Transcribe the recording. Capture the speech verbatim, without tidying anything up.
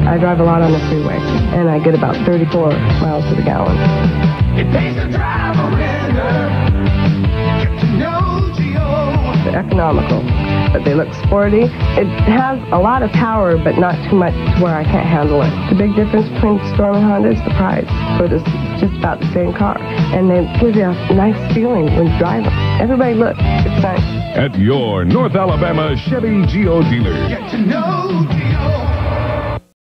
I drive a lot on the freeway, and I get about thirty-four miles to the gallon. It pays to drive a Render. Get to know Geo. They're economical, but they look sporty. It has a lot of power, but not too much to where I can't handle it. The big difference between Storm and Honda is the price, but it's just about the same car, and they give you a nice feeling when you drive them. Everybody look, it's nice. At your North Alabama Chevy Geo dealer. Get to know